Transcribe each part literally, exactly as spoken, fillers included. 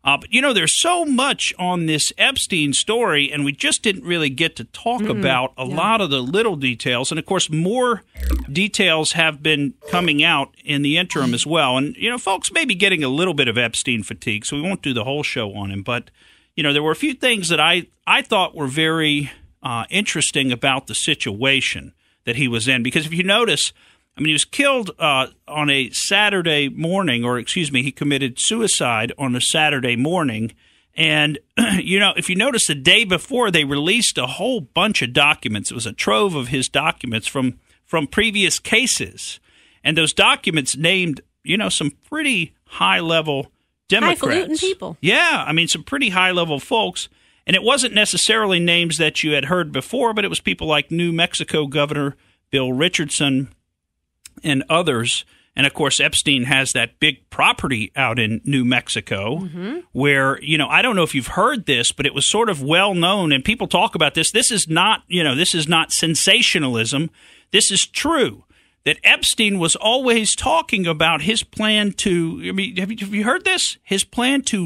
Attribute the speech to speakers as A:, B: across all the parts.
A: Uh, but, you know, there's so much on this Epstein story, and we just didn't really get to talk mm-hmm. about a yeah. lot of the little details. And, of course, more details have been coming out in the interim as well. And, you know, folks may be getting a little bit of Epstein fatigue, so we won't do the whole show on him. But, you know, there were a few things that I, I thought were very uh, interesting about the situation that he was in. Because if you notice, I mean, he was killed uh, on a Saturday morning, or excuse me, he committed suicide on a Saturday morning. And, you know, if you notice, the day before, they released a whole bunch of documents. It was a trove of his documents from, from previous cases. And those documents named, you know, some pretty high-level Democrats.
B: Highfalutin people.
A: Yeah, I mean, some pretty high-level folks. And it wasn't necessarily names that you had heard before, but it was people like New Mexico Governor Bill Richardson and others. And, of course, Epstein has that big property out in New Mexico mm-hmm. where, you know, I don't know if you've heard this, but it was sort of well known, and people talk about this. This is not, you know, this is not sensationalism. This is true, that Epstein was always talking about his plan to, I mean, have you, have you heard this? His plan to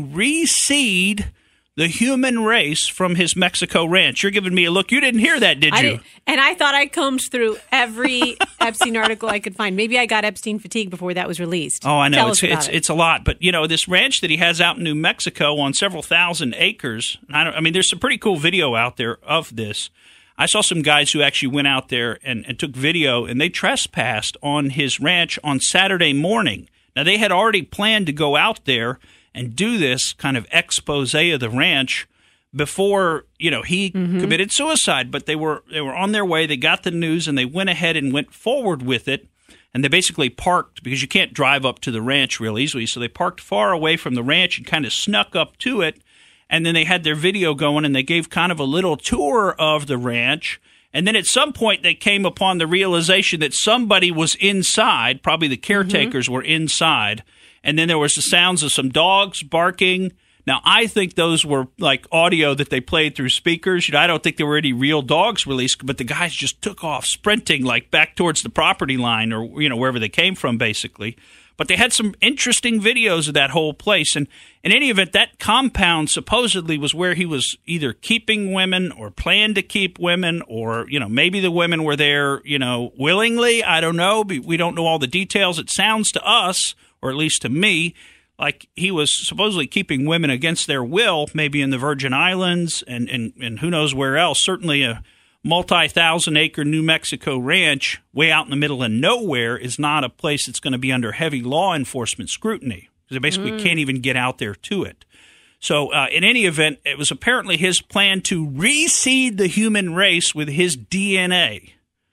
A: reseed the human race from his Mexico ranch. You're giving me a look. You didn't hear that, did you?
B: I did, and I thought I combed through every Epstein article I could find. Maybe I got Epstein fatigue before that was released.
A: Oh, I know.
B: Tell
A: it's
B: us about
A: it's,
B: it.
A: it's a lot. But, you know, this ranch that he has out in New Mexico on several thousand acres, I, don't, I mean, there's some pretty cool video out there of this. I saw some guys who actually went out there and, and took video, and they trespassed on his ranch on Saturday morning. Now, they had already planned to go out there and do this kind of expose of the ranch before, you know, he mm-hmm. committed suicide. But they were they were on their way. They got the news, and they went ahead and went forward with it. And they basically parked, because you can't drive up to the ranch real easily. So they parked far away from the ranch and kind of snuck up to it. And then they had their video going, and they gave kind of a little tour of the ranch. And then at some point, they came upon the realization that somebody was inside. Probably the caretakers mm-hmm. were inside. And then there was the sounds of some dogs barking. Now, I think those were like audio that they played through speakers. You know, I don't think there were any real dogs released, but the guys just took off sprinting like back towards the property line, or, you know, wherever they came from, basically. But they had some interesting videos of that whole place. And in any event, that compound supposedly was where he was either keeping women or planned to keep women, or, you know, maybe the women were there, you know, willingly. I don't know. We don't know all the details. It sounds to us, or at least to me, like he was supposedly keeping women against their will, maybe in the Virgin Islands and, and, and who knows where else. Certainly a multi-thousand acre New Mexico ranch way out in the middle of nowhere is not a place that's going to be under heavy law enforcement scrutiny, because they basically mm. can't even get out there to it. So uh, in any event, it was apparently his plan to reseed the human race with his D N A,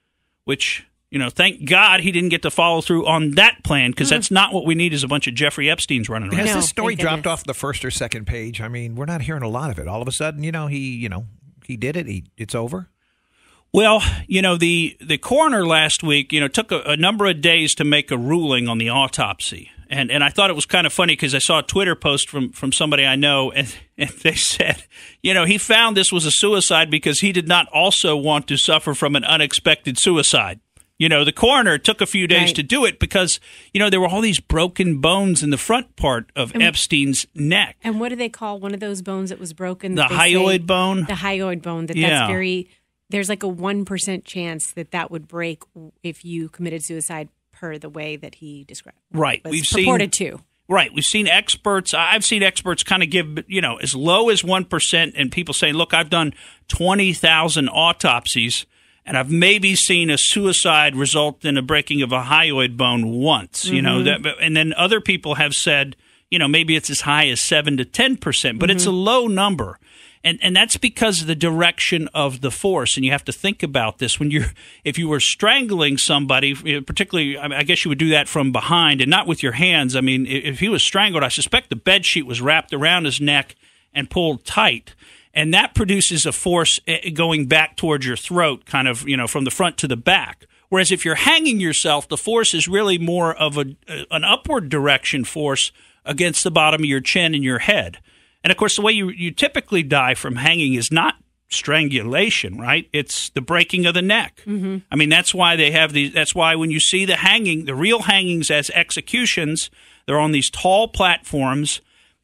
A: which, you know, thank God he didn't get to follow through on that plan, because mm. that's not what we need is a bunch of Jeffrey Epsteins running around.
C: Has
B: no,
C: this story dropped off the first or second page? I mean, we're not hearing a lot of it. All of a sudden, you know, he, you know, he did it. He, it's over.
A: Well, you know, the, the coroner last week, you know, took a, a number of days to make a ruling on the autopsy. And and I thought it was kind of funny, because I saw a Twitter post from, from somebody I know, and, and they said, you know, he found this was a suicide because he did not also want to suffer from an unexpected suicide. You know, the coroner took a few days
B: right.
A: to do it because, you know, there were all these broken bones in the front part of and, Epstein's neck.
B: And what do they call one of those bones that was broken?
A: The hyoid bone?
B: The hyoid bone. That
A: yeah.
B: That's very... There's like a one percent chance that that would break if you committed suicide, per the way that he described.
A: Right.
B: Was
A: We've
B: purported
A: seen,
B: to.
A: Right. We've seen experts. I've seen experts kind of give, you know, as low as one percent, and people saying, look, I've done twenty thousand autopsies, and I've maybe seen a suicide result in a breaking of a hyoid bone once, you mm-hmm. know. That, and then other people have said, you know, maybe it's as high as seven to ten percent, but mm-hmm. it's a low number. And and that's because of the direction of the force. And you have to think about this. When you're, if you were strangling somebody, particularly, I guess you would do that from behind and not with your hands. I mean, if he was strangled, I suspect the bed sheet was wrapped around his neck and pulled tight. And that produces a force going back towards your throat, kind of, you know, from the front to the back. Whereas if you're hanging yourself, the force is really more of a an upward direction force against the bottom of your chin and your head. And, of course, the way you, you typically die from hanging is not strangulation, right? It's the breaking of the neck. Mm-hmm. I mean, that's why they have these. That's why when you see the hanging, the real hangings as executions, they're on these tall platforms,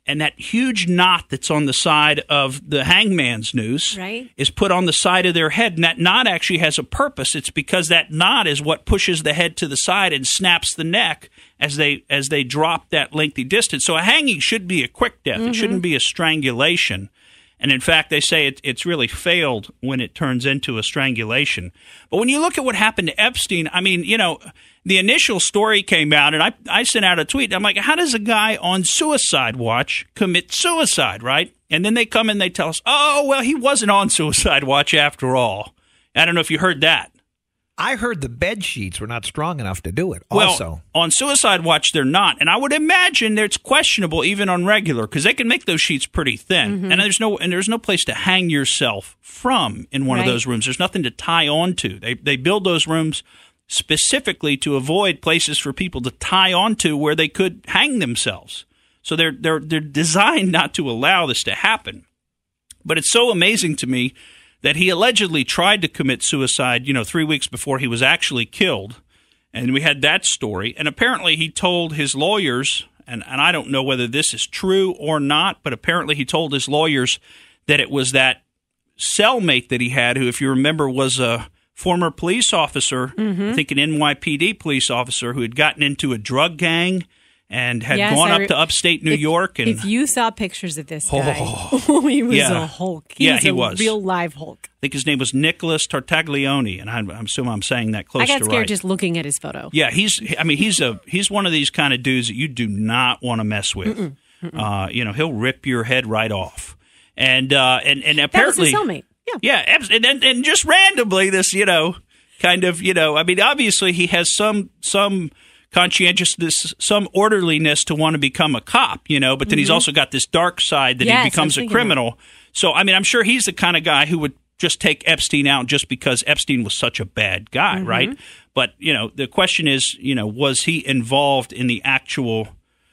A: and that huge knot that's on the side of the hangman's noose
B: right.
A: is put on the side of their head. And that knot actually has a purpose. It's because that knot is what pushes the head to the side and snaps the neck as they as they drop that lengthy distance. So a hanging should be a quick death. Mm-hmm. It shouldn't be a strangulation. And in fact, they say it, it's really failed when it turns into a strangulation. But when you look at what happened to Epstein, I mean, you know, the initial story came out, and I, I sent out a tweet. I'm like, how does a guy on suicide watch commit suicide, right? And then they come and they tell us, oh, well, he wasn't on suicide watch after all. I don't know if you heard that.
C: I heard the bed sheets were not strong enough to do it also.
A: Well, on suicide watch, they're not. And I would imagine that it's questionable even on regular because they can make those sheets pretty thin. Mm-hmm. And there's no and there's no place to hang yourself from in one
B: right.
A: of those rooms. There's nothing to tie onto. They they build those rooms specifically to avoid places for people to tie onto where they could hang themselves. So they're they're they're designed not to allow this to happen. But it's so amazing to me that he allegedly tried to commit suicide, you know, three weeks before he was actually killed. And we had that story. And apparently he told his lawyers, and, and I don't know whether this is true or not, but apparently he told his lawyers that it was that cellmate that he had, who, if you remember, was a former police officer, mm-hmm. I think an N Y P D police officer, who had gotten into a drug gang and had
B: yes,
A: gone
B: re-
A: up to upstate New
B: if,
A: York. And
B: if you saw pictures of this guy,
A: oh,
B: he was
A: yeah.
B: a Hulk. He
A: yeah,
B: was
A: he
B: a
A: was.
B: real live Hulk.
A: I think his name was Nicholas Tartaglione, and I'm, I'm assuming I'm saying that close
B: I got
A: to
B: scared
A: right.
B: just looking at his photo.
A: Yeah, he's. I mean, he's a he's one of these kind of dudes that you do not want to mess with. Mm-mm, mm-mm. Uh, you know, he'll rip your head right off. And uh, and and apparently,
B: that was his cellmate. Yeah,
A: yeah, and, and and just randomly, this you know, kind of you know, I mean, obviously he has some some. conscientiousness, some orderliness to want to become a cop, you know, but then mm-hmm. he's also got this dark side that
B: yes,
A: he becomes a criminal. That. So, I mean, I'm sure he's the kind of guy who would just take Epstein out just because Epstein was such a bad guy, mm-hmm. right? But, you know, the question is, you know, was he involved in the actual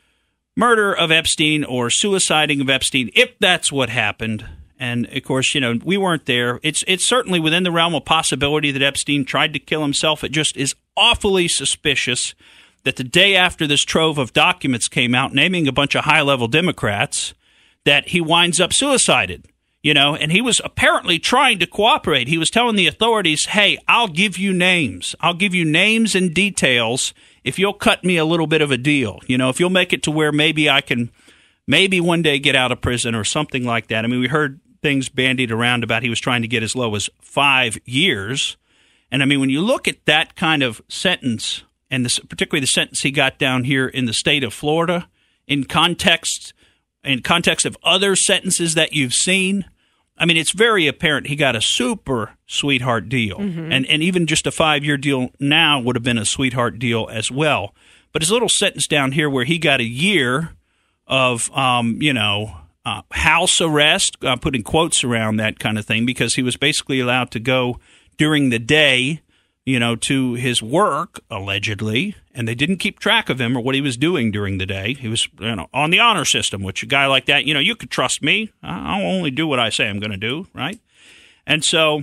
A: murder of Epstein or suiciding of Epstein, if that's what happened? And, of course, you know, we weren't there. It's it's certainly within the realm of possibility that Epstein tried to kill himself. It just is awfully suspicious that the day after this trove of documents came out naming a bunch of high-level Democrats, that he winds up suicided, you know, and he was apparently trying to cooperate. He was telling the authorities, hey, I'll give you names. I'll give you names and details if you'll cut me a little bit of a deal. You know, if you'll make it to where maybe I can maybe one day get out of prison or something like that. I mean, we heard things bandied around about he was trying to get as low as five years. And, I mean, when you look at that kind of sentence, and this, particularly the sentence he got down here in the state of Florida, in context in context of other sentences that you've seen, I mean, it's very apparent he got a super sweetheart deal. Mm-hmm. And, and even just a five-year deal now would have been a sweetheart deal as well. But his little sentence down here where he got a year of, um, you know, uh, house arrest, uh, putting quotes around that kind of thing, because he was basically allowed to go during the day, you know, to his work, allegedly, and they didn't keep track of him or what he was doing during the day. He was, you know, on the honor system, which a guy like that, you know, you could trust me. I'll only do what I say I'm going to do, right? And so,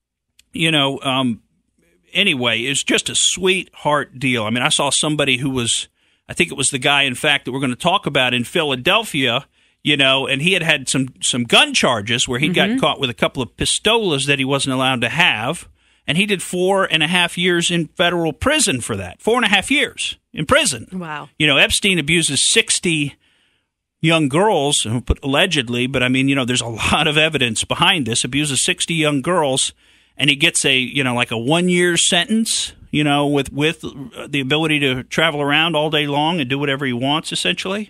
A: you know, um, anyway, it's just a sweetheart deal. I mean, I saw somebody who was, I think it was the guy, in fact, that we're going to talk about in Philadelphia, you know, and he had had some, some gun charges where he mm-hmm. got caught with a couple of pistolas that he wasn't allowed to have. And he did four and a half years in federal prison for that. Four and a half years in prison.
B: Wow. You
A: know, Epstein abuses sixty young girls, allegedly, but I mean, you know, there's a lot of evidence behind this. Abuses sixty young girls, and he gets a, you know, like a one-year sentence, you know, with, with the ability to travel around all day long and do whatever he wants, essentially.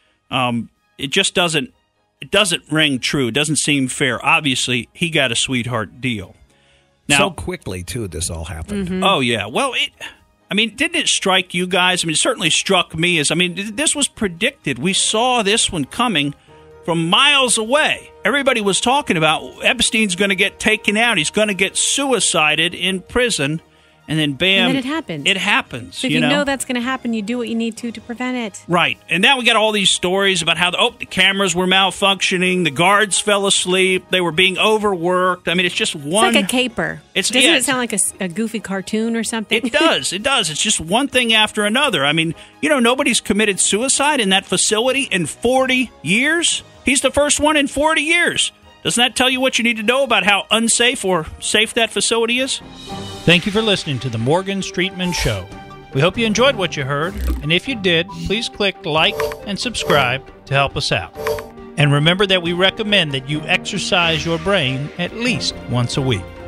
A: Um, it just doesn't, it doesn't ring true. It doesn't seem fair. Obviously, he got a sweetheart deal. Now,
C: so quickly, too, this all happened.
A: Mm-hmm. Oh, yeah. Well, it, I mean, didn't it strike you guys? I mean, it certainly struck me as, I mean, this was predicted. We saw this one coming from miles away. Everybody was talking about Epstein's going to get taken out. He's going to get suicided in prison. And then, bam.
B: And then it happens.
A: It happens.
B: So if
A: you,
B: you
A: know?
B: know that's going to happen, you do what you need to to prevent it.
A: Right. And now we got all these stories about how, the, oh, the cameras were malfunctioning, the guards fell asleep, they were being overworked. I mean, it's just one.
B: It's like a caper.
A: It's,
B: Doesn't
A: yeah,
B: it sound like a, a goofy cartoon or something?
A: It does. It does. It's just one thing after another. I mean, you know, nobody's committed suicide in that facility in forty years. He's the first one in forty years. Doesn't that tell you what you need to know about how unsafe or safe that facility is? Thank you for listening to the Morgan Streetman Show. We hope you enjoyed what you heard, and if you did, please click like and subscribe to help us out. And remember that we recommend that you exercise your brain at least once a week.